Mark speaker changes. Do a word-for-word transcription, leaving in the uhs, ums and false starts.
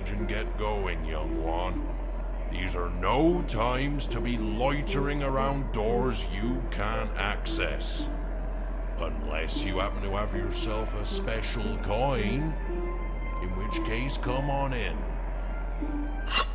Speaker 1: courage and get going, young one. These are no times to be loitering around doors you can't access. Unless you happen to have yourself a special coin, in which case come on in.